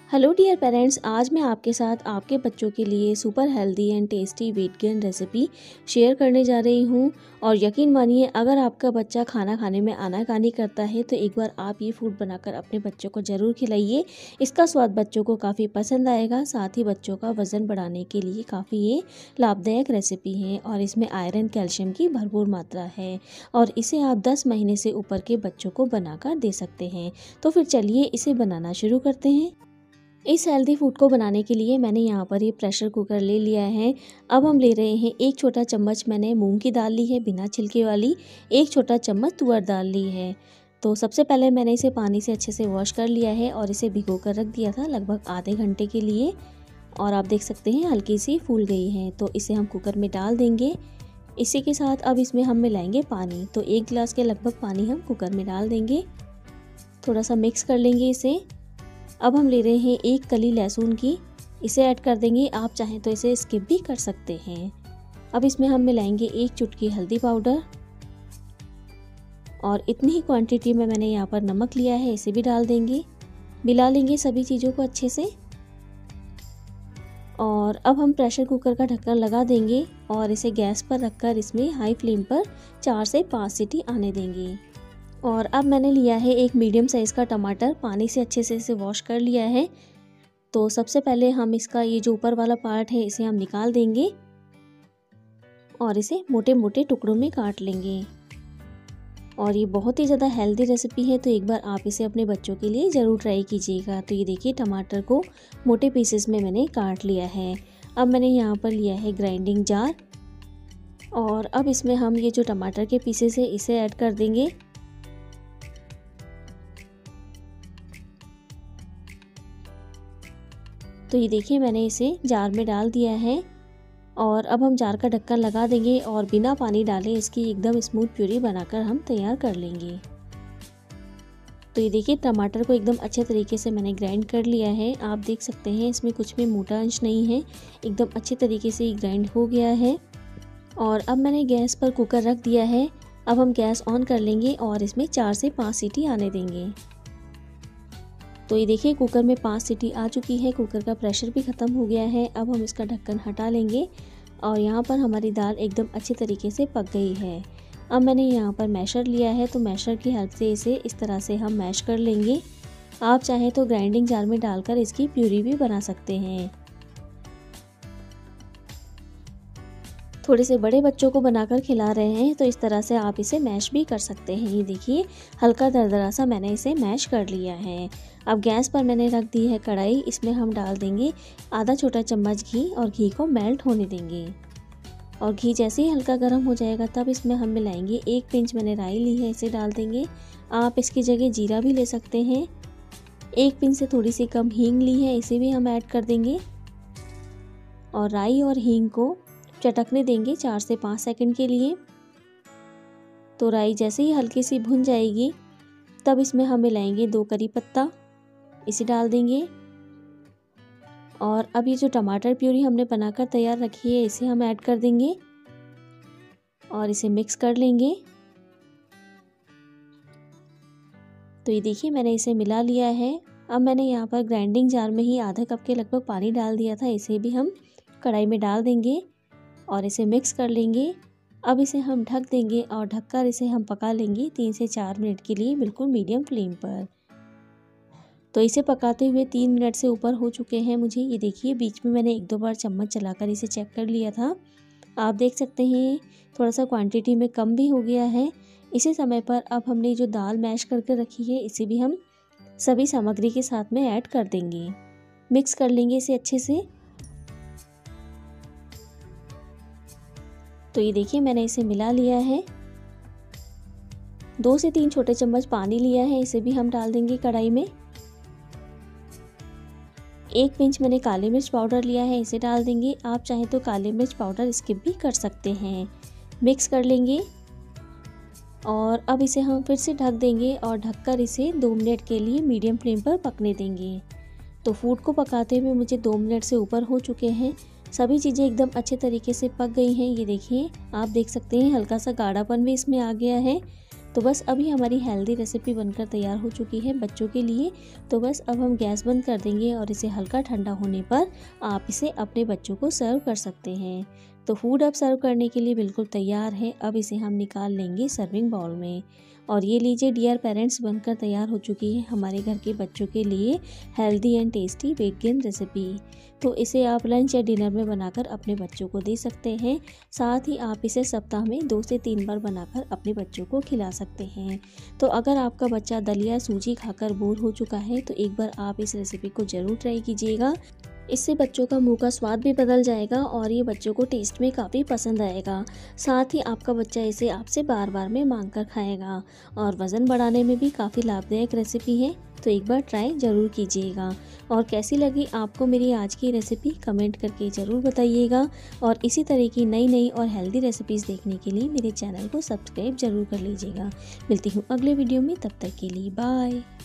Hello dear parents, आज मैं आपके साथ आपके बच्चों के लिए super healthy and tasty weight gain recipe share करने जा रही हूं। और यकीन मानिए, अगर आपका बच्चा खाना खाने में आनाकानी करता है तो एक बार आप ये फूड बनाकर अपने बच्चों को ज़रूर खिलाइए। इसका स्वाद बच्चों को काफ़ी पसंद आएगा, साथ ही बच्चों का वज़न बढ़ाने के लिए काफ़ी ये लाभदायक रेसिपी है और इसमें आयरन कैल्शियम की भरपूर मात्रा है और इसे आप 10 महीने से ऊपर के बच्चों को बनाकर दे सकते हैं। तो फिर चलिए इसे बनाना शुरू करते हैं। इस हेल्दी फूड को बनाने के लिए मैंने यहाँ पर ये प्रेशर कुकर ले लिया है। अब हम ले रहे हैं 1 छोटा चम्मच मैंने मूंग की दाल ली है बिना छिलके वाली, 1 छोटा चम्मच तुअर दाल ली है। तो सबसे पहले मैंने इसे पानी से अच्छे से वॉश कर लिया है और इसे भिगो कर रख दिया था लगभग आधे घंटे के लिए। और आप देख सकते हैं हल्की सी फूल गई है, तो इसे हम कुकर में डाल देंगे। इसी के साथ अब इसमें हम मिलाएंगे पानी, तो 1 गिलास के लगभग पानी हम कुकर में डाल देंगे। थोड़ा सा मिक्स कर लेंगे इसे। अब हम ले रहे हैं 1 कली लहसुन की, इसे ऐड कर देंगे। आप चाहें तो इसे स्किप भी कर सकते हैं। अब इसमें हम मिलाएंगे 1 चुटकी हल्दी पाउडर और इतनी ही क्वांटिटी में मैंने यहाँ पर नमक लिया है, इसे भी डाल देंगे। मिला लेंगे सभी चीज़ों को अच्छे से। और अब हम प्रेशर कुकर का ढक्कन लगा देंगे और इसे गैस पर रखकर इसमें हाई फ्लेम पर 4 से 5 सीटी आने देंगे। और अब मैंने लिया है 1 मीडियम साइज़ का टमाटर, पानी से अच्छे से इसे वॉश कर लिया है। तो सबसे पहले हम इसका ये जो ऊपर वाला पार्ट है इसे हम निकाल देंगे और इसे मोटे मोटे टुकड़ों में काट लेंगे। और ये बहुत ही ज़्यादा हेल्दी रेसिपी है, तो एक बार आप इसे अपने बच्चों के लिए ज़रूर ट्राई कीजिएगा। तो ये देखिए टमाटर को मोटे पीसेस में मैंने काट लिया है। अब मैंने यहाँ पर लिया है ग्राइंडिंग जार और अब इसमें हम ये जो टमाटर के पीसेस है इसे ऐड कर देंगे। तो ये देखिए मैंने इसे जार में डाल दिया है और अब हम जार का ढक्कन लगा देंगे और बिना पानी डाले इसकी एकदम स्मूथ प्यूरी बनाकर हम तैयार कर लेंगे। तो ये देखिए टमाटर को एकदम अच्छे तरीके से मैंने ग्राइंड कर लिया है। आप देख सकते हैं इसमें कुछ भी मोटा अंश नहीं है, एकदम अच्छे तरीके से ग्राइंड हो गया है। और अब मैंने गैस पर कुकर रख दिया है। अब हम गैस ऑन कर लेंगे और इसमें 4 से 5 सीटी आने देंगे। तो ये देखिए कुकर में 5 सीटी आ चुकी है, कुकर का प्रेशर भी ख़त्म हो गया है। अब हम इसका ढक्कन हटा लेंगे और यहाँ पर हमारी दाल एकदम अच्छे तरीके से पक गई है। अब मैंने यहाँ पर मैशर लिया है, तो मैशर की हेल्प से इसे इस तरह से हम मैश कर लेंगे। आप चाहें तो ग्राइंडिंग जार में डालकर इसकी प्यूरी भी बना सकते हैं। थोड़े से बड़े बच्चों को बनाकर खिला रहे हैं तो इस तरह से आप इसे मैश भी कर सकते हैं। ये देखिए हल्का दरदरा सा मैंने इसे मैश कर लिया है। अब गैस पर मैंने रख दी है कढ़ाई, इसमें हम डाल देंगे आधा छोटा चम्मच घी और घी को मेल्ट होने देंगे। और घी जैसे ही हल्का गर्म हो जाएगा तब इसमें हम मिलाएंगे 1 पिंच मैंने राई ली है, इसे डाल देंगे। आप इसकी जगह जीरा भी ले सकते हैं। 1 पिंच से थोड़ी सी कम हींग ली है, इसे भी हम ऐड कर देंगे और राई और हींग को चटकने देंगे 4 से 5 सेकंड के लिए। तो राई जैसे ही हल्की सी भुन जाएगी तब इसमें हम मिलाएंगे 2 करी पत्ता, इसे डाल देंगे। और अब ये जो टमाटर प्यूरी हमने बनाकर तैयार रखी है इसे हम ऐड कर देंगे और इसे मिक्स कर लेंगे। तो ये देखिए मैंने इसे मिला लिया है। अब मैंने यहाँ पर ग्राइंडिंग जार में ही आधा कप के लगभग पानी डाल दिया था, इसे भी हम कढ़ाई में डाल देंगे और इसे मिक्स कर लेंगे। अब इसे हम ढक देंगे और ढककर इसे हम पका लेंगे 3 से 4 मिनट के लिए बिल्कुल मीडियम फ्लेम पर। तो इसे पकाते हुए 3 मिनट से ऊपर हो चुके हैं मुझे। ये देखिए बीच में मैंने 1-2 बार चम्मच चलाकर इसे चेक कर लिया था। आप देख सकते हैं थोड़ा सा क्वांटिटी में कम भी हो गया है। इसी समय पर अब हमने जो दाल मैश करके रखी है इसे भी हम सभी सामग्री के साथ में ऐड कर देंगे। मिक्स कर लेंगे इसे अच्छे से। तो ये देखिए मैंने इसे मिला लिया है। 2 से 3 छोटे चम्मच पानी लिया है, इसे भी हम डाल देंगे कढ़ाई में। 1 पिंच मैंने काली मिर्च पाउडर लिया है, इसे डाल देंगे। आप चाहें तो काली मिर्च पाउडर स्किप भी कर सकते हैं। मिक्स कर लेंगे और अब इसे हम फिर से ढक देंगे और ढककर इसे 2 मिनट के लिए मीडियम फ्लेम पर पकने देंगे। तो फूड को पकाते हुए मुझे 2 मिनट से ऊपर हो चुके हैं। सभी चीज़ें एकदम अच्छे तरीके से पक गई हैं। ये देखिए आप देख सकते हैं हल्का सा गाढ़ापन भी इसमें आ गया है। तो बस अभी हमारी हेल्दी रेसिपी बनकर तैयार हो चुकी है बच्चों के लिए। तो बस अब हम गैस बंद कर देंगे और इसे हल्का ठंडा होने पर आप इसे अपने बच्चों को सर्व कर सकते हैं। तो फूड अब सर्व करने के लिए बिल्कुल तैयार है। अब इसे हम निकाल लेंगे सर्विंग बाउल में। और ये लीजिए डियर पेरेंट्स, बनकर तैयार हो चुकी है हमारे घर के बच्चों के लिए healthy and tasty weight gain recipe. तो इसे आप लंच या डिनर में बनाकर अपने बच्चों को दे सकते हैं। साथ ही आप इसे सप्ताह में 2 से 3 बार बनाकर अपने बच्चों को खिला सकते हैं। तो अगर आपका बच्चा दलिया सूजी खाकर बोर हो चुका है तो एक बार आप इस रेसिपी को ज़रूर ट्राई कीजिएगा। इससे बच्चों का मुंह का स्वाद भी बदल जाएगा और ये बच्चों को टेस्ट में काफ़ी पसंद आएगा। साथ ही आपका बच्चा इसे आपसे बार बार में मांग कर खाएगा और वज़न बढ़ाने में भी काफ़ी लाभदायक रेसिपी है। तो एक बार ट्राई ज़रूर कीजिएगा। और कैसी लगी आपको मेरी आज की रेसिपी कमेंट करके ज़रूर बताइएगा। और इसी तरह की नई नई और हेल्दी रेसिपीज़ देखने के लिए मेरे चैनल को सब्सक्राइब ज़रूर कर लीजिएगा। मिलती हूँ अगले वीडियो में, तब तक के लिए बाय।